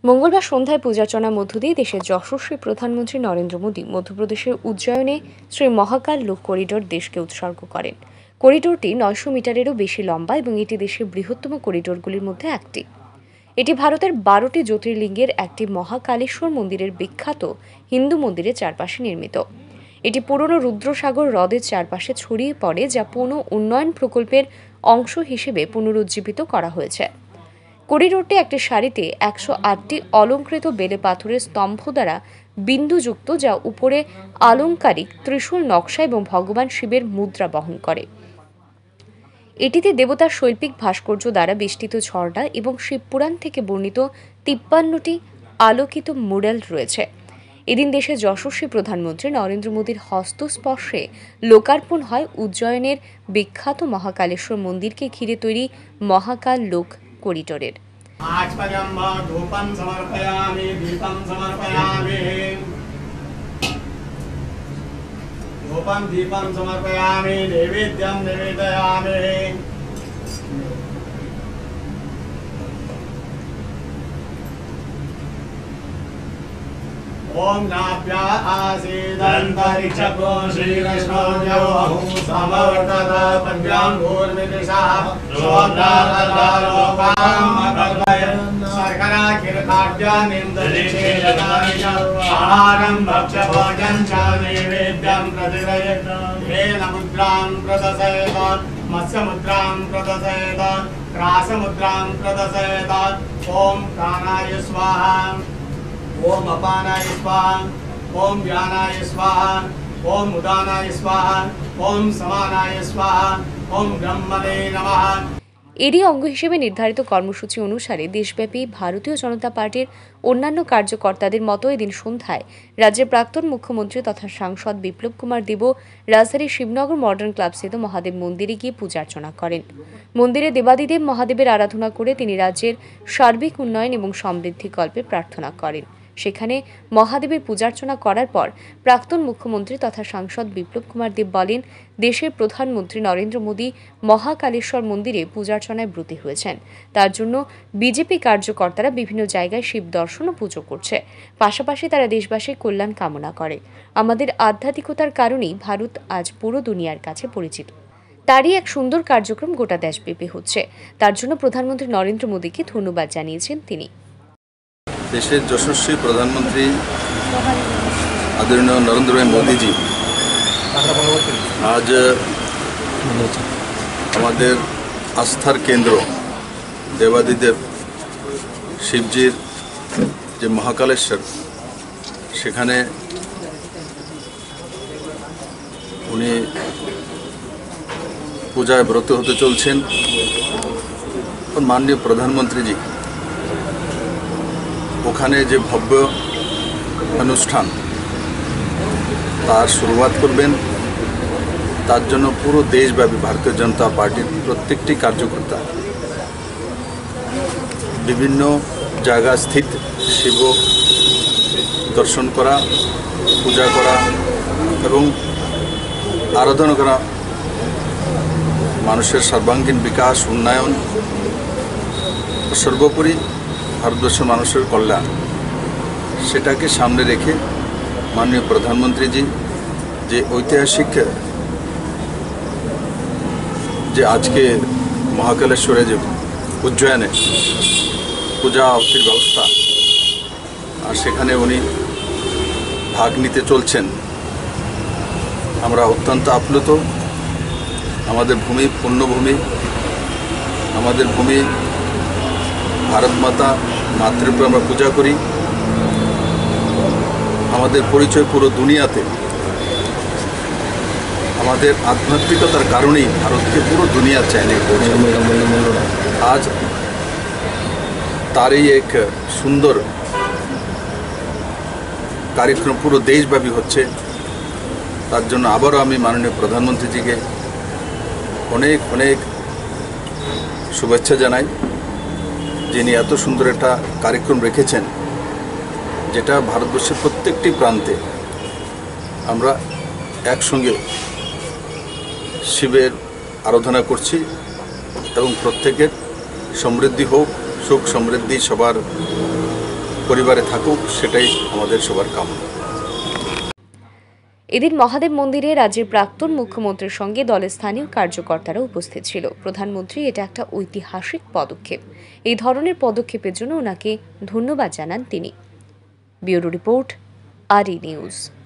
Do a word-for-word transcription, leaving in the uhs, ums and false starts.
মঙ্গলবার সন্ধ্যায় পূজার্চনার মধ্য দিয়ে দেশের যশস্বী প্রধানমন্ত্রী নরেন্দ্র মোদী মধ্যপ্রদেশের উজ্জয়নে শ্রী মহাকাল লোক করিডোর দেশকে উৎসর্গ করেন। করিডোরটি নয়শো মিটারেরও বেশি লম্বা এবং এটি দেশের বৃহত্তম করিডোরগুলির মধ্যে একটি। এটি ভারতের বারোটি জ্যোতির্লিঙ্গের একটি মহাকালেশ্বর মন্দিরের বিখ্যাত হিন্দু মন্দিরের চারপাশে নির্মিত। এটি পুরনো রুদ্রসাগর হ্রদের চারপাশে ছড়িয়ে পড়ে, যা পুনঃ উন্নয়ন প্রকল্পের অংশ হিসেবে পুনরুজ্জীবিত করা হয়েছে। করিডোরটি একটি সারিতে একশো আটটি অলঙ্কৃত বেলে পাথরের স্তম্ভ দ্বারা বিন্দুযুক্ত, যা উপরে আলংকারিক ত্রিশূল নকশা এবং ভগবান শিবের মুদ্রা বহন করে। এটিতে দেবতার শৈল্পিক ভাস্কর্য দ্বারা বেষ্টিত ঝর্ণা এবং শিবপুরাণ থেকে বর্ণিত তিপ্পান্নটি আলোকিত মুরাল রয়েছে। এদিন দেশের যশস্বী প্রধানমন্ত্রী নরেন্দ্র মোদীর হস্তস্পর্শে লোকার্পণ হয় উজ্জয়নের বিখ্যাত মহাকালেশ্বর মন্দিরকে ঘিরে তৈরি মহাকাল লোক করিডোরের। ধূপম সমর্পয়ামি দীপম সমর্পয়ামি ধূপম দীপম সমর্পয়ামি নৈবেদ্যম নিবেদয়ামি। ओम नाभ्या आसीदन्तरिक्षको श्रीकृष्णो समवर्तत पद्भ्यां भूर्मिदिशः सोमनाथलोकामकल्पय शर्कराखिरखाद्यानिन्दलिशेषदानि च आहारं भक्ष्यभोजनं च नैवेद्यं प्रतिदयेत्। येन मुद्रां प्रदर्शयेत् मत्स्यमुद्रां प्रदर्शयेत् क्रासमुद्रां प्रदर्शयेत्। ओम प्राणाय स्वाहा, ओम अपानाय स्वाहा, ओम व्यानाय स्वाहा, ओम उदानाय स्वाहा, ओम समानाय स्वाहा, ओम ब्रह्मणे नमः। এরই অঙ্গ হিসেবে নির্ধারিত কর্মসূচি অনুসারে দেশব্যাপী ভারতীয় জনতা পার্টির অন্যান্য কার্যকর্তাদের মতো এদিন সন্ধ্যায় রাজ্যের প্রাক্তন মুখ্যমন্ত্রী তথা সাংসদ বিপ্লব কুমার দেবও রাজধানীর শিবনগর মডার্ন ক্লাবস্থিত মহাদেব মন্দিরে গিয়ে পূজার্চনা করেন। মন্দিরে দেবাদিদেব মহাদেবের আরাধনা করে তিনি রাজ্যের সার্বিক উন্নয়ন এবং সমৃদ্ধিকল্পে প্রার্থনা করেন। সেখানে মহাদেবের পূজার্চনা করার পর প্রাক্তন মুখ্যমন্ত্রী তথা সাংসদ বিপ্লব কুমার দেব বলেন, দেশের প্রধানমন্ত্রী নরেন্দ্র মোদী মহাকালেশ্বর মন্দিরে পূজার্চনায় ব্রতী হয়েছেন। তার জন্য বিজেপি কার্যকর্তারা বিভিন্ন জায়গায় শিব দর্শন ও পুজো করছে। পাশাপাশি তারা দেশবাসীর কল্যাণ কামনা করে। আমাদের আধ্যাত্মিকতার কারণেই ভারত আজ পুরো দুনিয়ার কাছে পরিচিত। তারই এক সুন্দর কার্যক্রম গোটা দেশব্যাপী হচ্ছে। তার জন্য প্রধানমন্ত্রী নরেন্দ্র মোদীকে ধন্যবাদ জানিয়েছেন তিনি। দেশের যশস্বী প্রধানমন্ত্রী আদরণীয় নরেন্দ্র ভাই মোদীজি আজ আমাদের আস্থার কেন্দ্র দেবাদিদেব শিবজির যে মহাকালেশ্বর, সেখানে উনি পূজায় ব্রত হতে চলছেন। মাননীয় প্রধানমন্ত্রীজি ওখানে যে ভব্য অনুষ্ঠান তার শুরুয়াত করবেন, তার জন্য পুরো দেশব্যাপী ভারতীয় জনতা পার্টির প্রত্যেকটি কার্যকর্তা বিভিন্ন জায়গা স্থিত শিব দর্শন করা, পূজা করা এবং আরাধনা করা মানুষের সর্বাঙ্গীন বিকাশ, উন্নয়ন, সর্বোপরি ভারতবর্ষের মানুষের কল্যাণ, সেটাকে সামনে রেখে মাননীয় প্রধানমন্ত্রীজি যে ঐতিহাসিক যে আজকে মহাকালেশ্বরে যে উজ্জয়নে পূজা অর্থের ব্যবস্থা, আর সেখানে উনি ভাগ নিতে চলছেন, আমরা অত্যন্ত আপ্লুত। আমাদের ভূমি পুণ্যভূমি, আমাদের ভূমি ভারত মাতা মাতৃরূপে আমরা পূজা করি। আমাদের পরিচয় পুরো দুনিয়াতে, আমাদের আধ্যাত্মিকতার কারণেই ভারতকে পুরো দুনিয়া চাইলে আজ তারই এক সুন্দর কার্যক্রম পুরো দেশব্যাপী হচ্ছে। তার জন্য আবারও আমি মাননীয় প্রধানমন্ত্রীজিকে অনেক অনেক শুভেচ্ছা জানাই, যিনি এত সুন্দর একটা কার্যক্রম রেখেছেন, যেটা ভারতবর্ষের প্রত্যেকটি প্রান্তে আমরা একসঙ্গে শিবের আরাধনা করছি এবং প্রত্যেকের সমৃদ্ধি হোক, সুখ সমৃদ্ধি সবার পরিবারে থাকুক, সেটাই আমাদের সবার কামনা। এদিন মহাদেব মন্দিরে রাজ্যের প্রাক্তন মুখ্যমন্ত্রীর সঙ্গে দলের স্থানীয় কার্যকর্তারা উপস্থিত ছিল। প্রধানমন্ত্রী এটা একটা ঐতিহাসিক পদক্ষেপ, এই ধরনের পদক্ষেপের জন্য ওনাকে ধন্যবাদ জানান তিনি। ব্যুরো রিপোর্ট, আর ই নিউজ।